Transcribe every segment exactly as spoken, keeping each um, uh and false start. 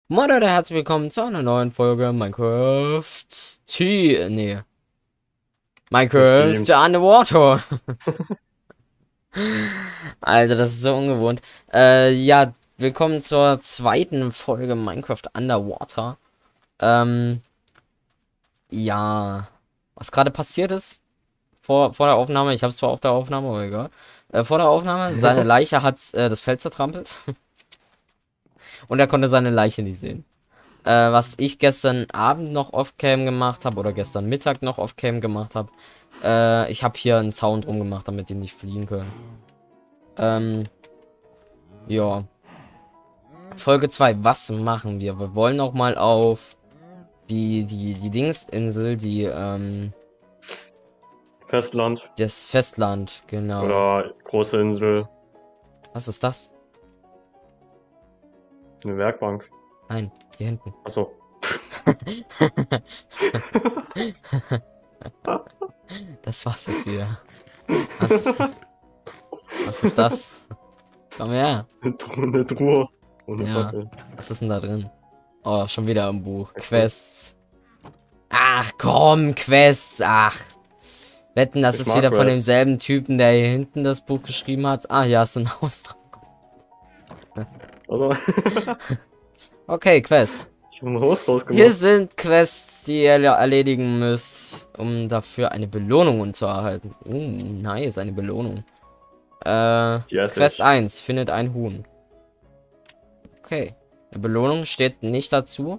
Moin Leute, herzlich willkommen zu einer neuen Folge Minecraft T. Nee, Minecraft Bestimmt. Underwater. Alter, das ist so ungewohnt. Äh, ja, willkommen zur zweiten Folge Minecraft Underwater. Ähm, ja, was gerade passiert ist vor, vor der Aufnahme, ich habe es zwar auf der Aufnahme, aber egal. Äh, vor der Aufnahme, seine Leiche hat äh, das Feld zertrampelt und er konnte seine Leiche nicht sehen. Äh, was ich gestern Abend noch off-cam gemacht habe oder gestern Mittag noch off-cam gemacht habe. Äh, ich habe hier einen Zaun drum gemacht, damit die nicht fliehen können. Ähm, ja. Folge zwei. Was machen wir? Wir wollen auch mal auf die, die, die Dingsinsel, die, ähm, Festland das Festland, genau. oder große Insel, Was ist das? eine Werkbank. Nein, hier hinten. Achso. Das war's jetzt wieder. Was ist, was ist das? Komm her. Eine Tru- eine Truhe ohne Ja, Fackel. was ist denn da drin? Oh, schon wieder im Buch. Okay. Quests. Ach komm, Quests. Ach. Wetten, das Ich ist mag wieder von Rest. demselben Typen, der hier hinten das Buch geschrieben hat. Ah, ja, ist ein Ausdruck. Also, Okay, Quests. ich habe ein Haus Hier rausgemacht. sind Quests, die ihr erledigen müsst, um dafür eine Belohnung zu erhalten. Uh, nice, eine Belohnung. Äh, Die esse Quest ich. eins. Findet ein Huhn. Okay. Eine Belohnung steht nicht dazu.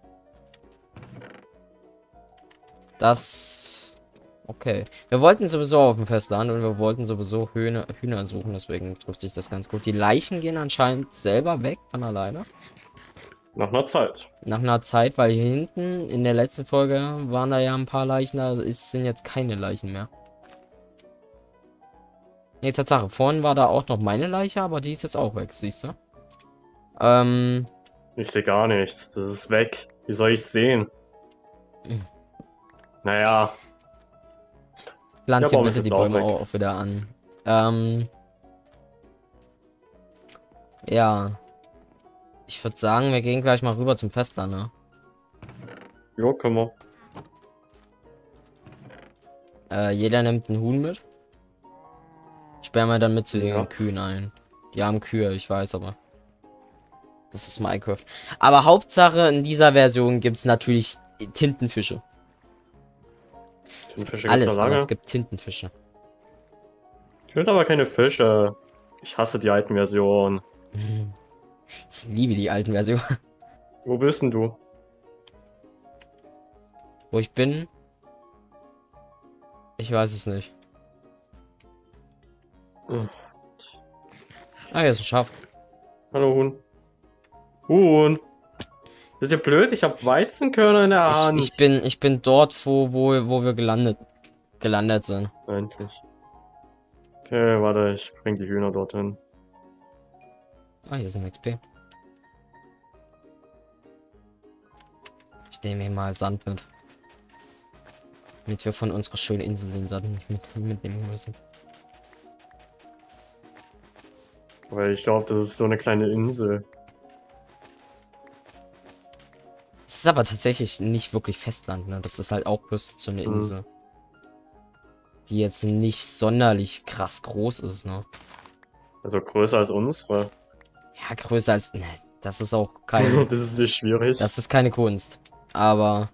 Das... Okay. Wir wollten sowieso auf dem Festland und wir wollten sowieso Hühner, Hühner suchen, deswegen trifft sich das ganz gut. Die Leichen gehen anscheinend selber weg von alleine. Nach einer Zeit. Nach einer Zeit, weil hier hinten in der letzten Folge waren da ja ein paar Leichen, da ist, sind jetzt keine Leichen mehr. Nee, Tatsache, vorhin war da auch noch meine Leiche, aber die ist jetzt auch weg, siehst du? Ähm, Ich sehe gar nichts. Das ist weg. Wie soll ich sehen? Naja, der pflanz hier Baum ist bitte die jetzt auch Bäume weg. auch wieder an. Ähm, ja. Ich würde sagen, wir gehen gleich mal rüber zum Festland, ne? Jo, können wir. Äh, jeder nimmt ein Huhn mit. Sperren wir dann mit zu den Ja. Kühen ein. Die haben Kühe, ich weiß, aber. Das ist Minecraft. Aber Hauptsache in dieser Version gibt es natürlich Tintenfische. Es Den gibt Fische gibt's ja alles, aber es lange. gibt Tintenfische. Ich will aber keine Fische. Ich hasse die alten Versionen. Ich liebe die alten Versionen. Wo bist denn du? Wo ich bin, ich weiß es nicht. Hm. Ah, hier ist ein Schaf. Hallo Huhn. Huhn. Das ist ja blöd, ich habe Weizenkörner in der Ich, Hand. ich bin, ich bin dort, wo, wo, wo wir gelandet, gelandet sind. Endlich. Okay, warte, ich bring die Hühner dorthin. Ah, hier ist ein X P. Ich nehme mir mal Sand mit. Damit wir von unserer schönen Insel den Sand nicht mit, mitnehmen müssen. Weil ich glaube, das ist so eine kleine Insel. Es ist aber tatsächlich nicht wirklich Festland, ne? Das ist halt auch bloß so eine Hm. Insel. Die jetzt nicht sonderlich krass groß ist, ne? Also größer als unsere. Ja, größer als. Ne, das ist auch kein. Das ist nicht schwierig. Das ist keine Kunst. Aber.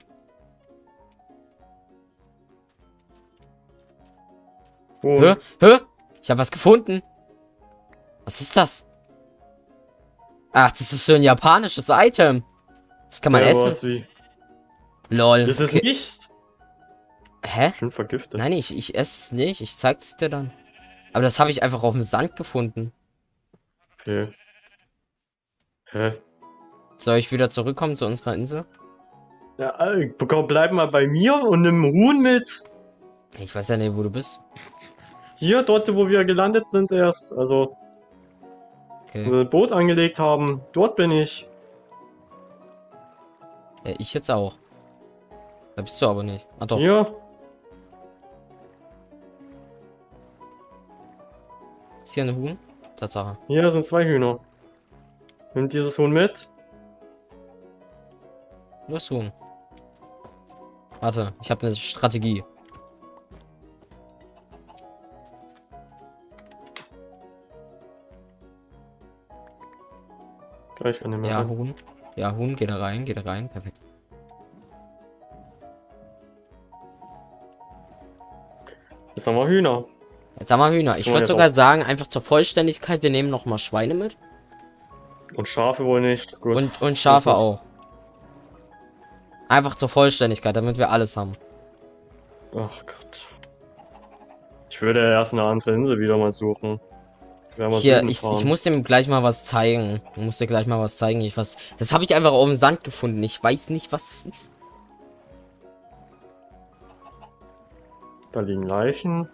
Hä? Huhn. Hä? Ich habe was gefunden. Was ist das? Ach, das ist so ein japanisches Item. Das kann man Ja, essen. was wie? Lol. Das ist Okay. nicht. Hä? Schön vergiftet. Nein, ich, ich esse es nicht. Ich zeig's dir dann. Aber das habe ich einfach auf dem Sand gefunden. Okay. Hä? Soll ich wieder zurückkommen zu unserer Insel? Ja, äh, komm, bleib mal bei mir und nimm Huhn mit. Ich weiß ja nicht, wo du bist. Hier, dort, wo wir gelandet sind erst. Also, Okay. unser Boot angelegt haben. Dort bin ich. Ja, ich jetzt auch. Da bist du aber nicht. Ah doch. Hier. Ist hier ein Huhn? Tatsache. Hier sind zwei Hühner. Nimm dieses Huhn mit. Los, Huhn. Warte, ich habe eine Strategie. Gleich kann ich mehr Ja, rein. Huhn. Ja, Huhn, geh da rein, geh da rein. Perfekt. Jetzt haben wir Hühner. Jetzt haben wir Hühner. Ich Guck mal würde jetzt sogar auf. sagen, einfach zur Vollständigkeit, wir nehmen noch mal Schweine mit. Und Schafe wohl nicht. Gut. Und, und Das Schafe muss- auch. Einfach zur Vollständigkeit, damit wir alles haben. Ach Gott. Ich würde erst eine andere Insel wieder mal suchen. Wir mal Hier, Süden ich, ich fahren. muss dem gleich mal was zeigen. Ich muss dir gleich mal was zeigen. Ich was. Das habe ich einfach auf dem Sand gefunden. Ich weiß nicht, was es ist. Da liegen Leichen.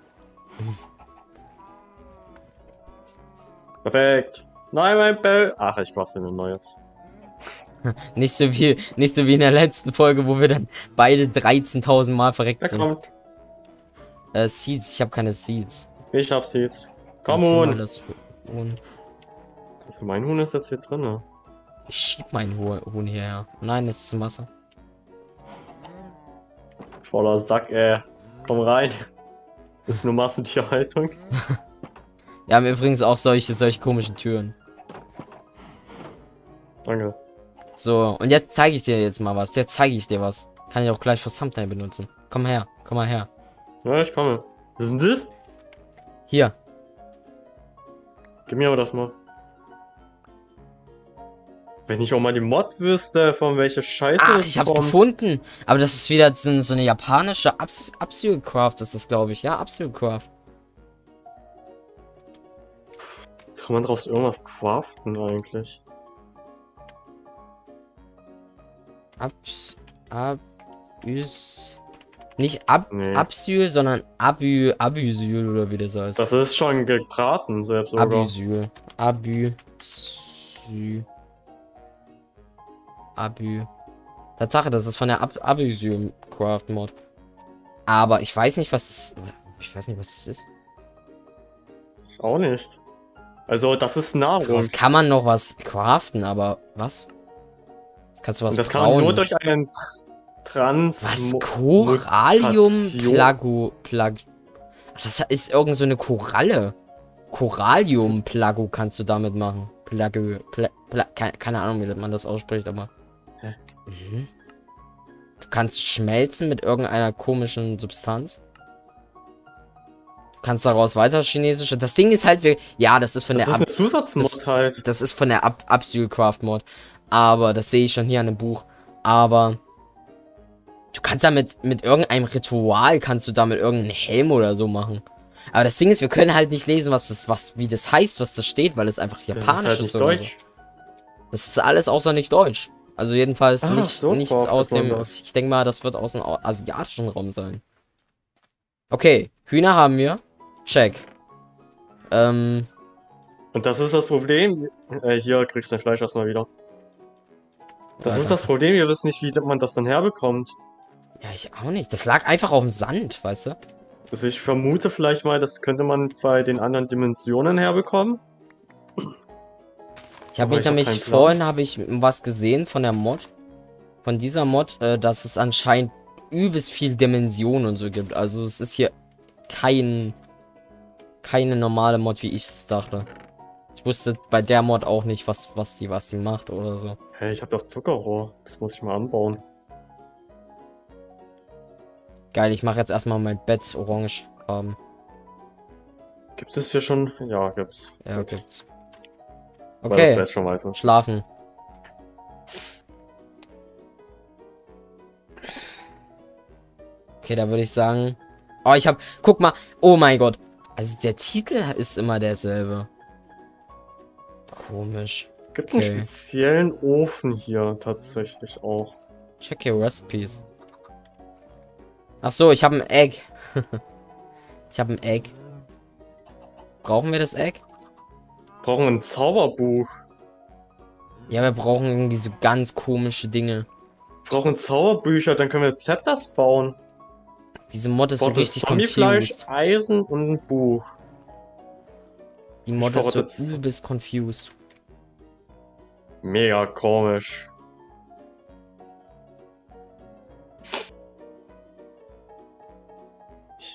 Perfekt. Nein, mein Bell. Ach, ich bastel ein neues. Nicht so wie, nicht so wie in der letzten Folge, wo wir dann beide dreizehntausend Mal verreckt Er sind. kommt. Äh, Seeds. Ich habe keine Seeds. Ich hab's jetzt. Komm, Dann Huhn. das Huhn. Also mein Huhn ist jetzt hier drin. Ne? Ich schieb mein Huhn Huhn hierher. Nein, es ist Masse. Voller Sack, ey. Komm rein. Das ist nur Massentierhaltung. Wir haben übrigens auch solche, solche komischen Türen. Danke. So, und jetzt zeige ich dir jetzt mal was. Jetzt zeige ich dir was. Kann ich auch gleich für Thumbnail benutzen. Komm her, komm mal her. Ja, ich komme. Was ist denn das? Hier. Gib mir aber das mal. Wenn ich auch mal die Mod wüsste, von welcher Scheiße Ach, das ich hab's kommt. gefunden. Aber das ist wieder so, so eine japanische Abs Absolute Craft, ist das, glaube ich. Ja, Absolute Craft. Kann man daraus irgendwas craften eigentlich? Abs... Abüs... Nicht Ab... Nee. Absyl, sondern Abü... Abüsyl, oder wie das heißt. Das ist schon gebraten, selbst sogar. Abüsyl. Abü... Sy... Abü... Tatsache, das ist von der Ab Abüsyl Craft Mod. Aber ich weiß nicht, was es... Ich weiß nicht, was es ist. Ich auch nicht. Also, das ist Nahrung. Daraus kann man noch was craften, aber was? Das kannst du was Und das kann man brauen. nur durch einen Trans... Was? Mo- Korallium Mutation. Plago... Plag... Ach, das ist irgend so eine Koralle. Korallium Plago kannst du damit machen. Plago... Pla, Pla, keine, keine Ahnung, wie man das ausspricht, aber... Hä? Mhm. Du kannst schmelzen mit irgendeiner komischen Substanz. Du kannst daraus weiter chinesische... Das Ding ist halt... Wir, ja, das ist von Das der... ist Ab eine Zusatzmod das- halt. Das ist von der Ab Absolute Mod. Aber das sehe ich schon hier an dem Buch. Aber du kannst damit mit irgendeinem Ritual kannst du damit irgendeinen Helm oder so machen. Aber das Ding ist, wir können halt nicht lesen, was das, was, wie das heißt, was das steht, weil es einfach Das ist japanisch halt ist. nicht oder deutsch. So. Das ist alles außer nicht deutsch. Also jedenfalls Ah, nicht, so nichts craftet aus man dem. das. Ich denke mal, das wird aus dem au- asiatischen Raum sein. Okay, Hühner haben wir. Check. Ähm, Und das ist das Problem. Äh, hier kriegst du dein Fleisch erstmal wieder. Das Ja, ist das Problem, wir wissen nicht, wie man das dann herbekommt. ja, ich auch nicht. Das lag einfach auf dem Sand, weißt du? Also ich vermute vielleicht mal, das könnte man bei den anderen Dimensionen herbekommen. Ich habe Aber mich ich hab nämlich keinen Plan. vorhin habe ich was gesehen von der Mod, von dieser Mod, äh, dass es anscheinend übelst viel Dimensionen und so gibt. Also es ist hier kein keine normale Mod, wie ich es dachte. Ich wusste bei der Mod auch nicht, was was die was die macht oder so. Hey, ich habe doch Zuckerrohr. Das muss ich mal anbauen. Geil, ich mache jetzt erstmal mein Bett orange haben. Gibt es hier schon? Ja, gibt's. Ja, Gut. gibt's. Weil das Okay, weiß schon weiß. schlafen. Okay, da würde ich sagen. Oh, ich habe. Guck mal. Oh mein Gott. Also der Titel ist immer derselbe. Komisch. Es gibt einen Okay. speziellen Ofen hier tatsächlich auch. Check your recipes. Ach so, ich habe ein Egg. Ich habe ein Egg. Brauchen wir das Egg? Brauchen wir ein Zauberbuch. Ja, wir brauchen irgendwie so ganz komische Dinge. Wir brauchen Zauberbücher, dann können wir Zepters bauen. Diese Mod ist so Braucht das richtig Zombiefleisch, confused. Eisen und ein Buch. Die Mod ist so verrottet. übelst confused. Mega komisch.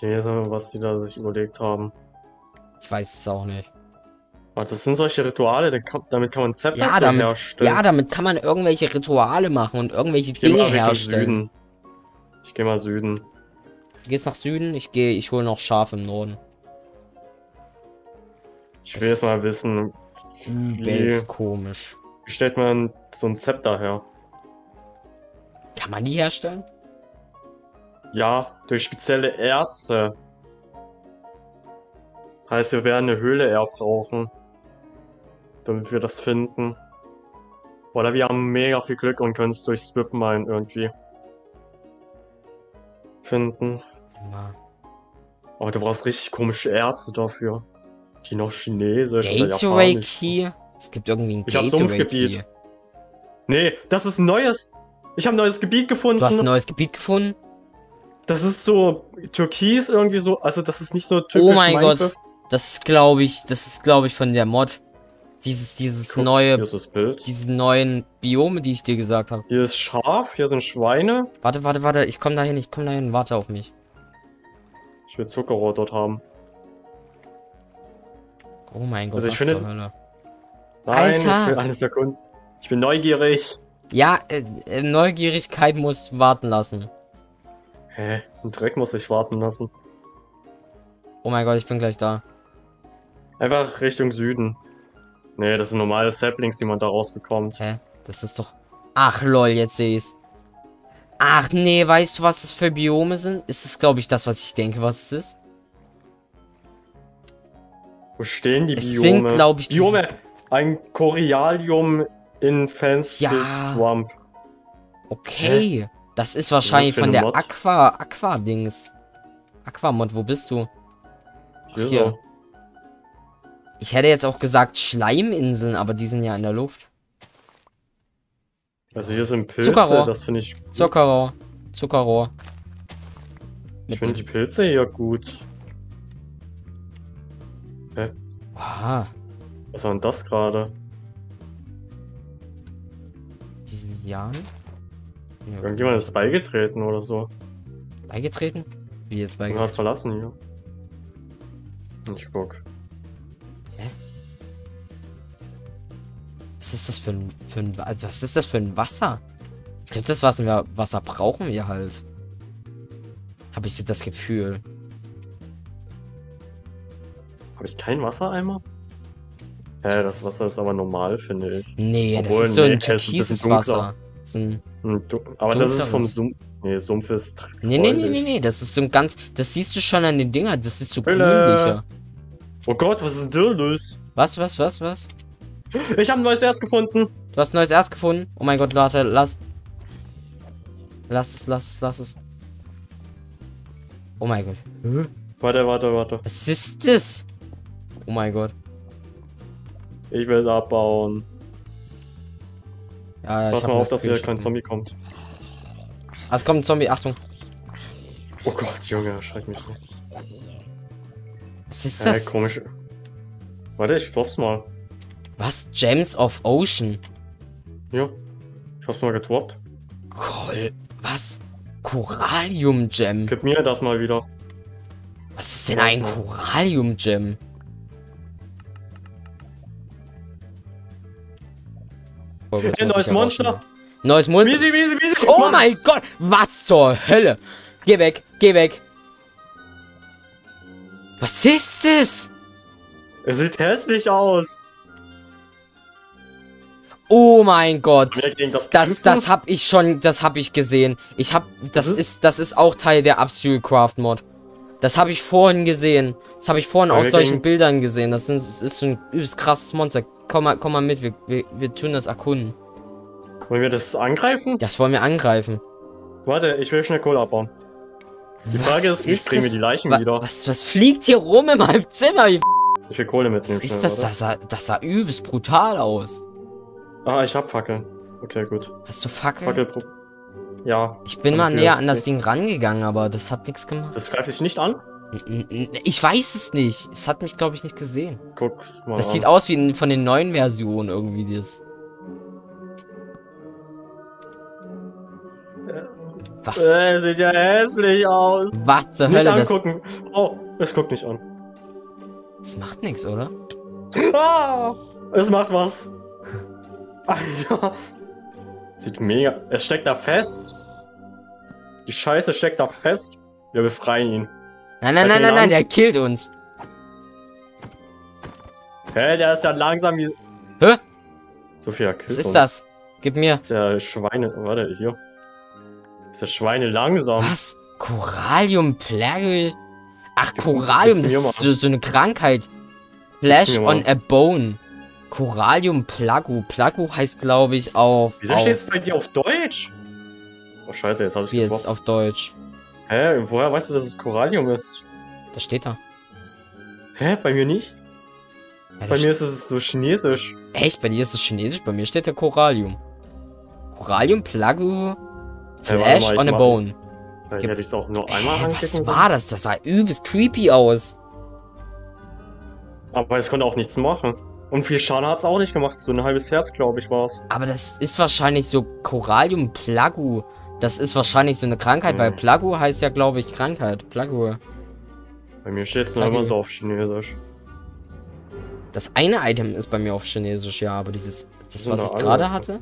Ich weiß nicht, was die da sich überlegt haben. Ich weiß es auch nicht. Also das sind solche Rituale, da kann, damit kann man Zepter Ja, so damit, herstellen. ja, damit kann man irgendwelche Rituale machen und irgendwelche Ich geh Dinge mal Richtung herstellen. Süden. Ich gehe mal Süden. Du gehst nach Süden, ich gehe, ich hole noch Schaf im Norden. Ich will jetzt mal wissen, wie, Übelst komisch. wie stellt man so ein Zepter her? Kann man die herstellen? Ja, durch spezielle Erze. Heißt, wir werden eine Höhle eher brauchen, damit wir das finden. Oder wir haben mega viel Glück und können es durch Strip-Mine irgendwie finden. Ja. Aber du brauchst richtig komische Erze dafür. Die noch chinesisch oder Gateway japanisch. Key? Es gibt irgendwie ein Ich hab Gateway Sumpfgebiet. Key. Nee, das ist ein neues. Ich habe ein neues Gebiet gefunden. Du hast ein neues Gebiet gefunden? Das ist so türkis irgendwie so. Also das ist nicht so typisch Oh mein Minecraft. Gott. Das ist, glaube ich, das ist, glaube ich, von der Mod. Dieses, dieses Guck, neue, Hier ist das Bild. diese neuen Biome, die ich dir gesagt habe. Hier ist Schaf, hier sind Schweine. Warte, warte, warte, ich komme dahin, ich komme dahin, warte auf mich. Ich will Zuckerrohr dort haben. Oh mein Gott, Also ich was finde- zur Hölle. Nein, Alter. ich will alles erkunden. Ich bin neugierig. Ja, äh, äh, Neugierigkeit muss warten lassen. Hä? Ein Dreck muss ich warten lassen. Oh mein Gott, ich bin gleich da. Einfach Richtung Süden. Nee, das sind normale Saplings, die man da rausbekommt. Hä? Das ist doch... Ach lol, jetzt sehe ich's. Ach nee, weißt du, was das für Biome sind? Ist es, glaube ich, das, was ich denke, was es ist? Wo stehen die Es Biome? sind, glaub ich, Biome! Ein Corialium Infested Ja. Swamp. Okay. Das ist wahrscheinlich für von eine der Mod? Aqua... Aqua-Dings. Aquamod, wo bist du? Hier, Hier. so. Ich hätte jetzt auch gesagt Schleiminseln, aber die sind ja in der Luft. Also hier sind Pilze, Zuckerrohr. das finde ich gut. Zuckerrohr. Zuckerrohr. Ich finde die Pilze hier gut. Ah, Was war denn das gerade? diesen Jahren? Ja. Irgendjemand ist beigetreten oder so. Beigetreten? Wie jetzt Man beigetreten? hat verlassen hier. Ich guck. Was ist das für ein, für ein, was ist das für ein Wasser? Ich glaube, das Wasser, wir, Wasser brauchen wir halt. Habe ich so das Gefühl. Habe ich keinen Wassereimer? Hä, das Wasser ist aber normal, finde ich. Nee, Obwohl, das ist so ein nee, es ist ein bisschen türkises dunkler. Wasser. So ein, Hm, du- Aber das ist vom Dunkleres. Sumpf. Nee, Sumpf ist. nee, nee, nee, gräulich. nee, nee, das ist so ein ganz, das siehst du schon an den Dingern, das ist so Hölle. grünlicher. Oh Gott, was ist denn da los? Was, was, was, was? Ich habe ein neues Erz gefunden. Du hast ein neues Erz gefunden? Oh mein Gott, warte, lass. Lass es, lass es, lass es. Oh mein Gott. Hä? Warte, warte, warte. Was ist das? Oh mein Gott. Ich will abbauen. Ja, ja, Pass hab mal mir auf, dass hier Screenshot kein gemacht. Zombie kommt. Ah, es kommt ein Zombie, Achtung. Oh Gott, Junge, erschreck mich nicht. Was ist Hä, das? komisch. Warte, ich drop's mal. Was? Gems of Ocean? Ja. Ich hab's mal gedroppt. Cool. Was? Korallium-Gem. Gib mir das mal wieder. Was ist denn ein Korallium-Gem? Oh, das Ein muss neues ich aber auch Monster. schon- Neues Monster? Easy, easy, easy. Oh mein Gott! Was zur Hölle? Geh weg, geh weg. Was ist das? Es sieht hässlich aus. Oh mein Gott. Mehr gegen das Das, kämpfen? das hab ich schon, das hab ich gesehen. Ich hab, das Was ist- ist, das ist auch Teil der Absolute Craft Mod. Das habe ich vorhin gesehen. Das habe ich vorhin Wollen aus wir solchen gegen- Bildern gesehen. Das ist, das ist so ein übelst krasses Monster. Komm mal, komm mal mit, wir, wir, wir tun das erkunden. Wollen wir das angreifen? Das wollen wir angreifen. Warte, ich will schnell Kohle abbauen. Die Frage ist, wie kriegen wir die Leichen Wa- wieder? Was, was fliegt hier rum in meinem Zimmer? Wie Ich will Kohle mitnehmen. Was ist schnell, das? warte. Das sah, das sah übelst brutal aus. Ah, ich hab Fackeln. Okay, gut. Hast du Fackel? Fackel. pro- Ja. Ich bin Hab mal ich näher das an das nicht. Ding rangegangen, aber das hat nichts gemacht. Das greift dich nicht an? N- n- Ich weiß es nicht. Es hat mich, glaube ich, nicht gesehen. Guck mal Das an. sieht aus wie in- von den neuen Versionen irgendwie. Das. Was? Äh, sieht ja hässlich aus. Was zur Nicht Hölle? Das, angucken. Oh, es guckt nicht an. das macht nichts, oder? Ah, es macht was. Alter. Sieht mega. Es steckt da fest. Die Scheiße steckt da fest. Wir befreien ihn. Nein, nein, Hat nein, ihn nein, nein, an- der killt uns. Hä, der ist ja langsam wie. Hä? Sophia, killt Was ist uns. das? Gib mir. Ist ja Schweine. Warte, hier. Ist der Schweine langsam. Was? Corallium Plagel? Ach, Corallium, das mir ist mal. so, so eine Krankheit. Flash mir mal. on a Bone. Corallium Plagu. Plagu heißt, glaube ich, auf. Wieso auf steht es bei dir auf Deutsch? Oh, scheiße, jetzt habe ich wie jetzt getroffen. auf Deutsch. Hä, woher weißt du, dass es Korallium ist? Da steht da. Hä, bei mir nicht? Ja, da Bei st- mir ist es so chinesisch. Echt? Bei dir ist es Chinesisch? Bei mir steht da Corallium. Corallium Plagu. Hey, warte Flash mal, ich on a mach- Bone. Dann Gib- hätte ich es auch nur einmal Hä, anklicken was sollen. war das? Das sah übelst creepy aus. Aber es konnte auch nichts machen. Und viel Schaden hat es auch nicht gemacht. So ein halbes Herz, glaube ich, war es. Aber das ist wahrscheinlich so Corallium Plagu. Das ist wahrscheinlich so eine Krankheit, Mhm. weil Plagu heißt ja, glaube ich, Krankheit. Plagu. Bei mir steht es nur Okay. immer so auf Chinesisch. Das eine Item ist bei mir auf Chinesisch, ja, aber dieses, das, sind was doch ich alle. gerade hatte,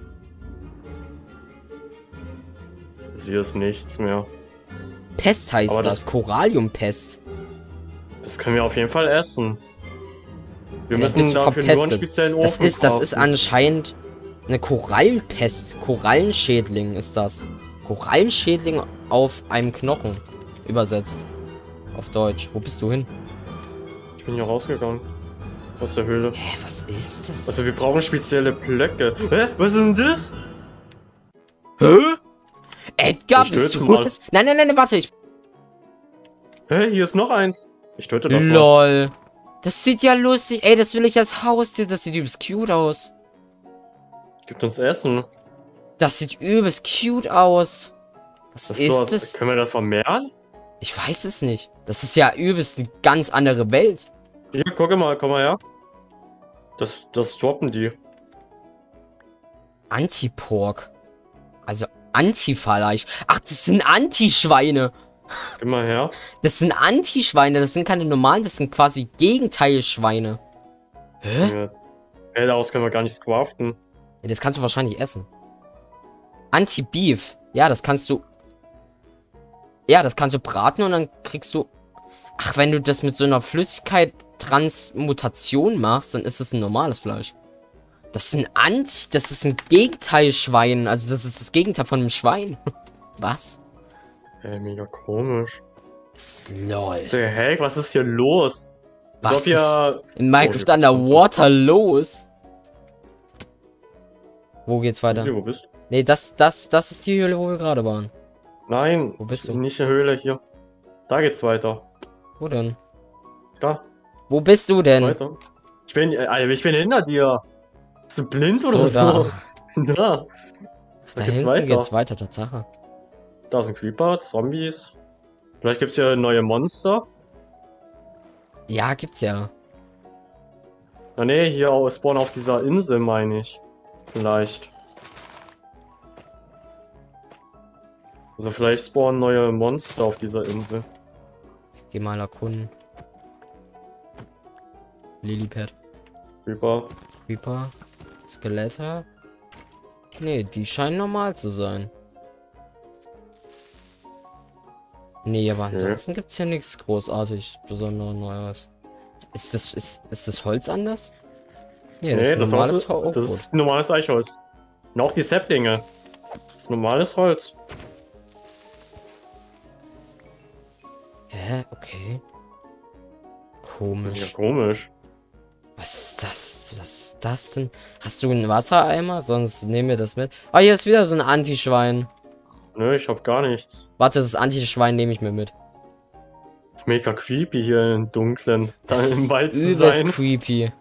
Hier ist nichts mehr. Pest heißt Aber das, das- Corallium-Pest. Das können wir auf jeden Fall essen. Wir Ja, müssen bist du dafür nur einen verpestet. speziellen Ofen Das ist, das ist craften. anscheinend eine Korallenpest. Korallenschädling ist das. Korallenschädling auf einem Knochen. Übersetzt. Auf Deutsch. Wo bist du hin? Ich bin hier rausgegangen. Aus der Höhle. Hä, was ist das? Also wir brauchen spezielle Blöcke. Hä? Was ist denn das? Hä? Edgar, Ich bist töte du mal. das? Nein, nein, nein, warte, ich... Hä? Hier ist noch eins. Ich töte das mal. LOL. Das sieht ja lustig. Ey, das will ich als Haustier. Das sieht übelst cute aus. Gibt uns Essen. Das sieht übelst cute aus. Was Das ist so, das? Können wir das vermehren? Ich weiß es nicht. Das ist ja übelst eine ganz andere Welt. Hier, guck mal, komm mal her. Das, das droppen die. Anti-Pork. Also Anti-Fleisch. Ach, das sind Anti-Schweine. Geh mal her. Das sind Anti-Schweine. Das sind keine normalen. Das sind quasi Gegenteilschweine. Hä? Ja. Hey, daraus können wir gar nichts craften. Ja, das kannst du wahrscheinlich essen. Anti-Beef. Ja, das kannst du... Ja, das kannst du braten und dann kriegst du... Ach, wenn du das mit so einer Flüssigkeit Transmutation machst, dann ist es ein normales Fleisch. Das ist ein Anti... Das ist ein Gegenteilschwein. Also das ist das Gegenteil von einem Schwein. Was? Ey, mega komisch. Das ist lol. Der Heck, was ist hier los? Was Sophia. In Minecraft Oh, Underwater los? Wo geht's weiter? Wo bist du? Nee, das, das, das ist die Höhle, wo wir gerade waren. Nein. Wo bist du? Nicht eine Höhle hier. Da geht's weiter. Wo denn? Da. Wo bist du denn? Weiter. Ich bin, äh, ich bin hinter dir. Bist du blind So, oder so? da. Da. Da geht's hinten weiter. geht's weiter, Tatsache. Da sind Creeper, Zombies. Vielleicht gibt's hier neue Monster. Ja, gibt's ja. Na nee, hier au- spawnen auf dieser Insel, meine ich. Vielleicht. Also vielleicht spawnen neue Monster auf dieser Insel. Geh mal erkunden. Lilipad. Creeper. Creeper. Skelette. Nee, die scheinen normal zu sein. Nee, aber Okay. ansonsten gibt's hier nichts großartig besonderes Neues. Ist das, ist, ist das Holz anders? Nee, das Nee, ist das, normales Haus, Holz. das ist normales Eichholz. Und auch die Saplinge. Das ist normales Holz. Hä? Okay. Ja, Komisch. komisch. Was ist das? Was ist das denn? Hast du einen Wassereimer? Sonst nehmen wir das mit. Ah, hier ist wieder so ein Anti-Schwein. Nö, ich hab gar nichts. Warte, das Anti-Schwein nehme ich mir mit. Ist mega creepy hier im Dunklen. Da Das im ist Wald zu übelst sein. creepy.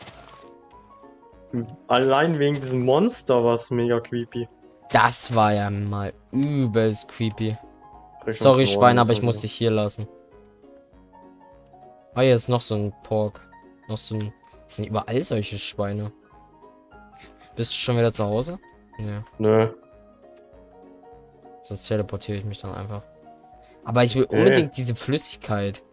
Allein wegen diesem Monster war es mega creepy. Das war ja mal übelst creepy. Frisch Sorry, und Schwein, braun aber ist ich muss also. dich hier lassen. Ah, hier ist noch so ein Pork. Noch so ein... Es sind überall solche Schweine. Bist du schon wieder zu Hause? Ja. Nö. Sonst teleportiere ich mich dann einfach. Aber ich will Okay. unbedingt diese Flüssigkeit.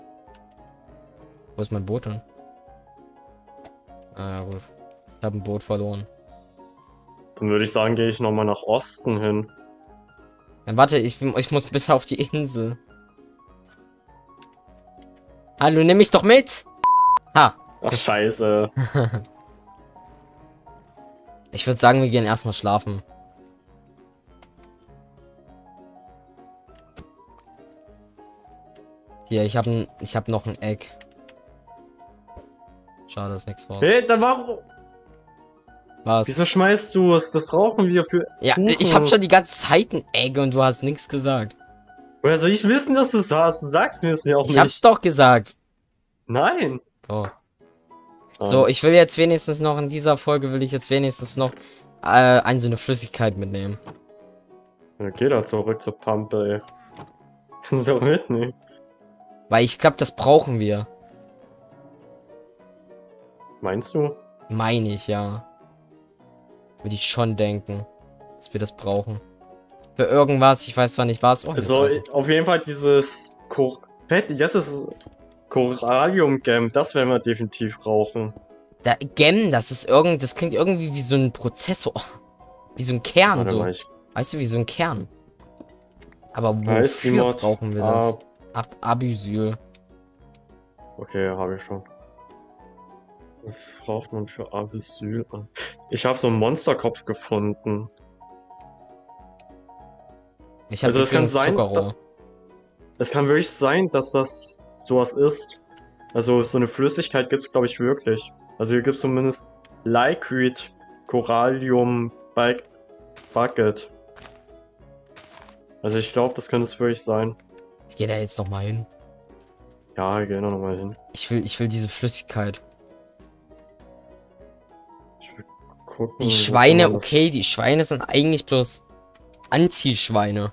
Wo ist mein Boot denn? Ah ja, gut. Ich habe ein Boot verloren. Dann würde ich sagen, gehe ich nochmal nach Osten hin. Dann warte, ich, ich muss bitte auf die Insel. Hallo, nimm mich doch mit! Ha! Ach, scheiße. Ich würde sagen, wir gehen erstmal schlafen. Hier, ich habe ich hab noch ein Egg. Schade, ist nichts raus. Hey, da war... Was? Wieso schmeißt du es? Das brauchen wir für Ja, Kuchen. ich habe schon die ganze Zeit ein Egg und du hast nichts gesagt. Woher soll ich wissen, dass du es hast? Du sagst mir es ja auch Ich nicht. hab's doch gesagt. Nein. Oh. Ah. So, ich will jetzt wenigstens noch in dieser Folge, will ich jetzt wenigstens noch äh, eine so eine Flüssigkeit mitnehmen. Ja, geh da zurück zur Pampe, ey. So mitnehmen. Weil ich glaube, das brauchen wir. Meinst du? Meine ich, ja. Würde ich schon denken, dass wir das brauchen. Für irgendwas, ich weiß zwar nicht was. Oh, jetzt Also, weiß ich. auf jeden Fall dieses Kor Hey, das ist Korallium-Gem, das werden wir definitiv brauchen. Da, Gem, das ist irgend, das klingt irgendwie wie so ein Prozessor. Wie so ein Kern, Warte so. mal, ich Weißt du, wie so ein Kern. Aber weiß die wofür Mod. brauchen wir das? Ah, Ab Abysyl. okay, habe ich schon. Was braucht man für Abysyl? Ich habe so einen Monsterkopf gefunden. Ich habe Also, es kann sein, Zuckerrohr. Es kann wirklich sein, dass das sowas ist. Also so eine Flüssigkeit gibt es, glaube ich, wirklich. Also hier gibt es zumindest Liquid Corallium Bug Bucket. Also ich glaube, das könnte es wirklich sein. Ich gehe da jetzt noch mal hin. Ja, wir gehen da nochmal hin. Ich will, ich will diese Flüssigkeit. Ich will gucken. Die wo Schweine, kann man das- okay, die Schweine sind eigentlich bloß Anti-Schweine.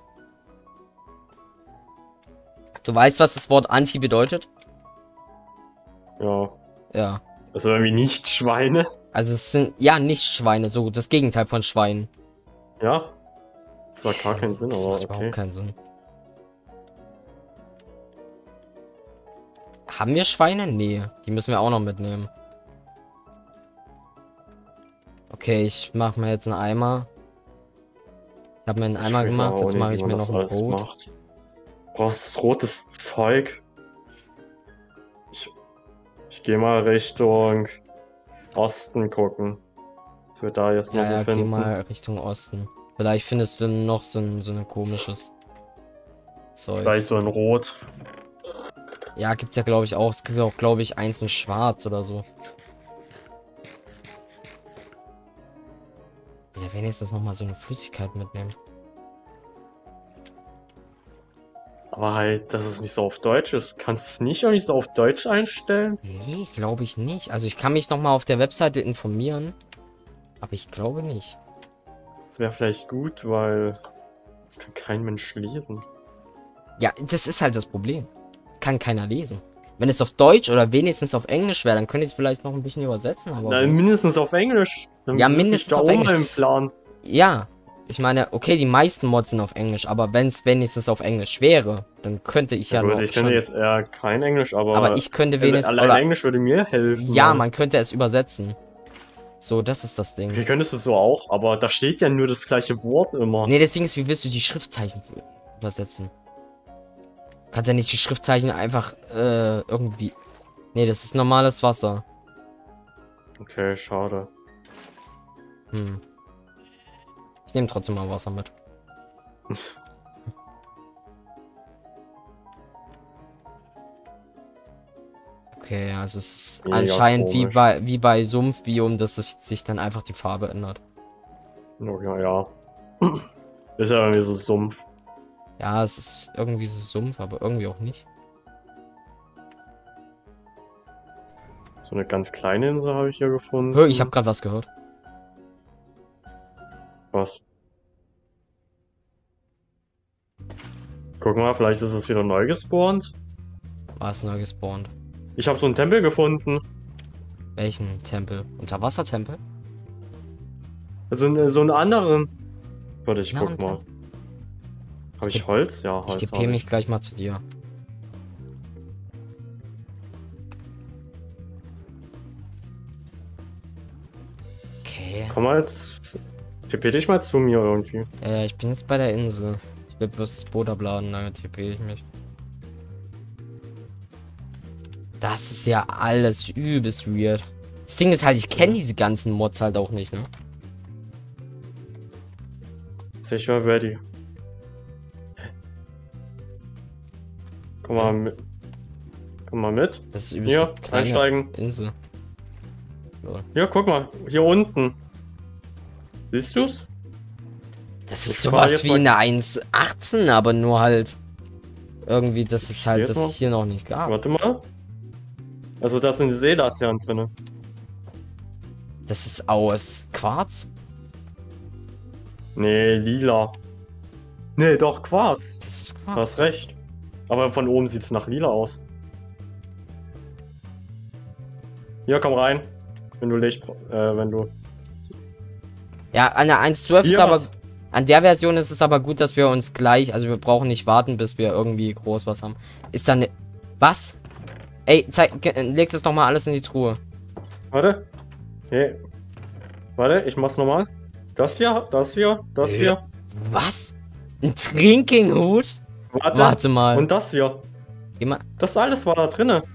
Du weißt, was das Wort Anti bedeutet? Ja. Ja. Also irgendwie nicht Schweine. Also es sind, ja, nicht Schweine, so das Gegenteil von Schweinen. Ja. Das macht gar keinen Sinn, Das aber macht okay. überhaupt keinen Sinn. Haben wir Schweine? Nee, die müssen wir auch noch mitnehmen. Okay, ich mache mir jetzt einen Eimer. Ich habe mir einen Eimer Ich weiß gemacht, auch jetzt nicht, mache wie ich man mir das noch ein alles Brot. macht. Brauchst rotes Zeug. Ich, ich gehe mal Richtung Osten gucken. Was wir da jetzt noch Ja, so ja, geh finden. mal Richtung Osten. Vielleicht findest du noch so ein, so ein komisches Zeug. Vielleicht so in Rot. Ja, gibt's ja glaube ich auch. Es gibt auch, glaube ich, eins in Schwarz oder so. Ja, wenigstens noch mal so eine Flüssigkeit mitnehmen. Aber halt, dass es nicht so auf Deutsch ist. Kannst du es nicht irgendwie so auf Deutsch einstellen? Nee, glaube ich nicht. Also ich kann mich noch mal auf der Webseite informieren. Aber ich glaube nicht. Das wäre vielleicht gut, weil das kann kein Mensch lesen. Ja, das ist halt das Problem. Das kann keiner lesen. Wenn es auf Deutsch oder wenigstens auf Englisch wäre, dann könnte ich es vielleicht noch ein bisschen übersetzen. Aber Na, so. mindestens auf Englisch. Dann Ja, wüsste ich mindestens da auf auch Englisch. mal im Plan. Ja, ich meine, okay, die meisten Mods sind auf Englisch, aber wenn es wenigstens auf Englisch wäre, dann könnte ich ja, Ja, gut, noch ich könnte schon, jetzt eher kein Englisch, aber, aber ich könnte also wenigstens, allein oder, Englisch würde mir helfen. ja, Mann. man könnte es übersetzen. So, das ist das Ding. Okay, könntest du so auch, aber da steht ja nur das gleiche Wort immer. Nee, das Ding ist, wie willst du die Schriftzeichen übersetzen? Du kannst ja nicht die Schriftzeichen einfach, äh, irgendwie... Nee, das ist normales Wasser. Okay, schade. Hm. Ich nehme trotzdem mal Wasser mit. Okay, also es ist Mega anscheinend wie komisch. bei, wie bei Sumpfbiom, dass sich, sich dann einfach die Farbe ändert. Oh, ja, ja. Ist ja irgendwie so Sumpf. Ja, es ist irgendwie so Sumpf, aber irgendwie auch nicht. So eine ganz kleine Insel habe ich hier gefunden. Hör, ich habe gerade was gehört. Was? Guck mal, vielleicht ist es wieder neu gespawnt. War es neu gespawnt? Ich habe so einen Tempel gefunden. Welchen Tempel? Unterwassertempel? Also ne- so einen anderen. Warte, ich Na, guck und mal. Habe ich Holz? Ja, Ich Holz. tippe hab ich. mich gleich mal zu dir. Okay. Komm mal jetzt. Tippe dich mal zu mir irgendwie. Äh, ich bin jetzt bei der Insel. Ich will bloß das Boot abladen, dann tippe ich mich. Das ist ja alles übelst weird. Das Ding ist halt, ich kenne diese ganzen Mods halt auch nicht, ne? Sicher ready. Komm mal mit. Komm mal mit. Das ist übelst Hier, kleine einsteigen. Insel. So. Hier, guck mal. Hier unten. Siehst du's? Das ist Ich fahr sowas jetzt wie mal- eine eins achtzehn, aber nur halt irgendwie, das ist halt, Jetzt das mal. es hier noch nicht gab. Warte mal. Also da sind die Seelaternen drin. Das ist aus Quarz. Nee, lila. Nee, doch, Quarz. Das ist Du Quarz. hast recht. Aber von oben sieht's nach lila aus. Hier, komm rein. Wenn du Licht, äh, wenn du... Ja, an der eins zwölf ist Hier, aber, was? an der Version ist es aber gut, dass wir uns gleich, also wir brauchen nicht warten, bis wir irgendwie groß was haben. Ist dann, ne, was? Ey, zeig, ge- leg das doch mal alles in die Truhe. Warte. Nee. Warte, ich mach's nochmal. Das hier, das hier, das Äh. hier. Was? Ein Drinking-Hut? Warte. Warte mal. Und das hier. Geh mal. Das alles war da drinne.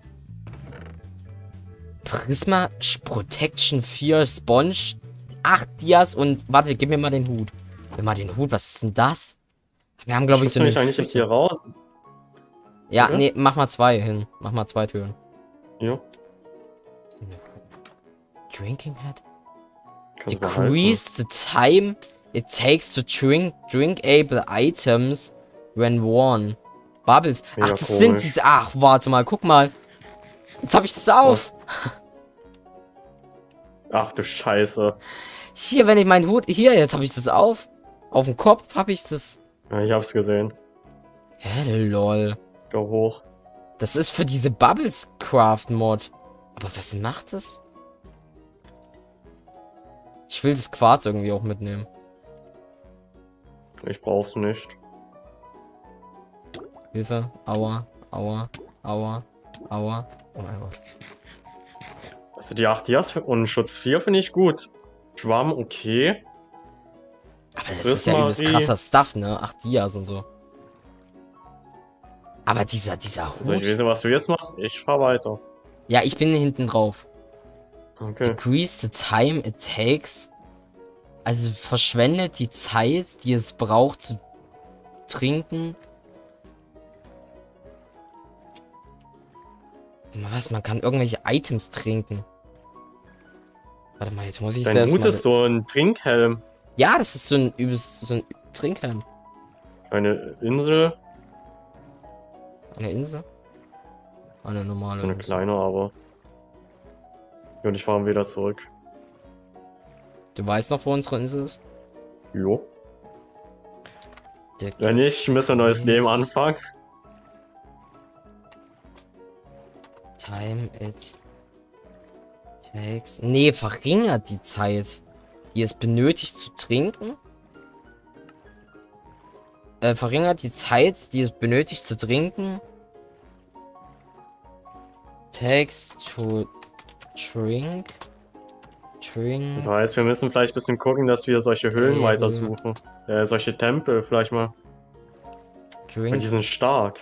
Prisma Protection vier Sponge, acht Dias und, warte, gib mir mal den Hut. Gib mir mal den Hut, was ist denn das? Wir haben, glaube ich, so Schubst du eine... mich eigentlich jetzt hier raus? Ja, oder? nee, mach mal zwei hin. Mach mal zwei Türen. Hier. Drinking Head? Kannst du behalten. Decrease the time it takes to drink drinkable items when worn. Bubbles. Mega Ach, das sind komisch. diese. Ach, warte mal, guck mal. Jetzt habe ich das auf. Ach du Scheiße. Hier, wenn ich meinen Hut. Hier, jetzt habe ich das auf. Auf dem Kopf habe ich das. Ja, ich hab's gesehen. Hä, lol. Go hoch. Das ist für diese Bubbles Craft Mod. Aber was macht das? Ich will das Quarz irgendwie auch mitnehmen. Ich brauch's nicht. Hilfe. Aua. Aua. Aua. Aua. Oh mein Gott. Also die acht Dias und Schutz vier finde ich gut. Schwamm okay. Aber das ist ja übelst Prismarie. krasser Stuff, ne? Acht Dias und so. Aber dieser, dieser Hut. Also ich weiß nicht, was du jetzt machst. Ich fahr weiter. Ja, ich bin hinten drauf. Okay. Decrease the time it takes. Also verschwendet die Zeit, die es braucht zu trinken. Was, man kann irgendwelche Items trinken. Warte mal, jetzt muss ich Dein selbst Hut mal... ist so ein Trinkhelm. Ja, das ist so ein übelst, so ein Trinkhelm. Eine Insel. Eine Insel? Eine normale So eine Insel. kleine, aber. Und ich fahre wieder zurück. Du weißt noch, wo unsere Insel ist? Jo. Der Wenn nicht, müssen wir ein neues Leben anfangen. Time it takes. Nee, verringert die Zeit, die es benötigt zu trinken. Äh, verringert die Zeit, die es benötigt zu trinken. Takes to drink. Drink. Das heißt, wir müssen vielleicht ein bisschen gucken, dass wir solche Höhlen Ja, weitersuchen. Äh, solche Tempel vielleicht mal. Weil die Drink. sind stark.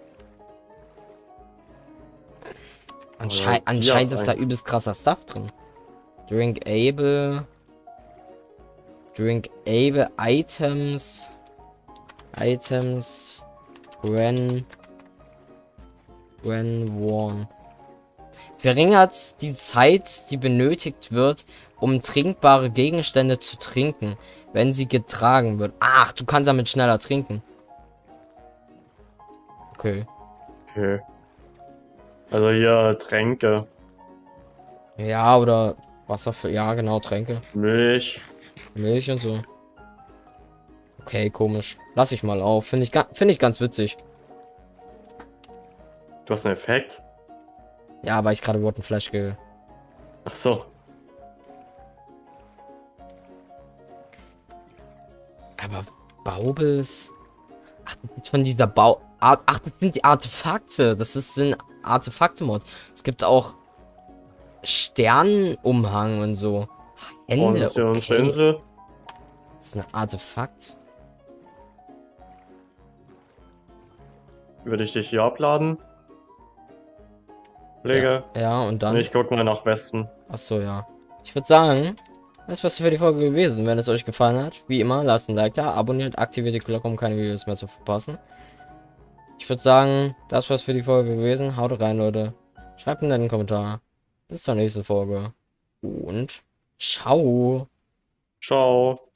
Anschei Oder anscheinend Dias ist da ein- übelst krasser Stuff drin. Drink able. Drink able Items. Items. When. When worn. Verringert die Zeit, die benötigt wird, um trinkbare Gegenstände zu trinken, wenn sie getragen wird. Ach, du kannst damit schneller trinken. Okay. Okay. Also hier Tränke, Ja, oder Wasser für. Ja, genau, Tränke. Milch. Milch und so. Okay, komisch. Lass ich mal auf. Finde ich, ga- find ich ganz witzig. Du hast einen Effekt. Ja, weil ich gerade Rotten Flash ge... Ach so. Aber Baubles... Ach, das ist von dieser Bau... Art, ach, das sind die Artefakte. Das ist ein Artefakte-Mod. Es gibt auch Sternenumhang und so. Und Hände, das ist ja unsere okay. Insel. Das ist ein Artefakt. Würde ich dich hier abladen? Kollege. Ja, ja, und dann... Und ich guck mal nach Westen. Achso, ja. Ich würde sagen, das war's für die Folge gewesen. Wenn es euch gefallen hat, wie immer, lasst ein Like da, abonniert, aktiviert die Glocke, um keine Videos mehr zu verpassen. Ich würde sagen, das war's für die Folge gewesen. Haut rein, Leute. Schreibt einen netten Kommentar. Bis zur nächsten Folge. Und ciao. Ciao.